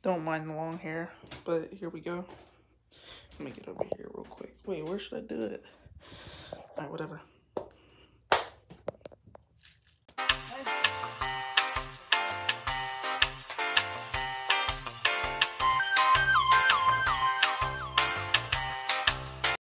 Don't mind the long hair, but here we go. Let me get over here real quick. Wait, where should I do it? All right, whatever.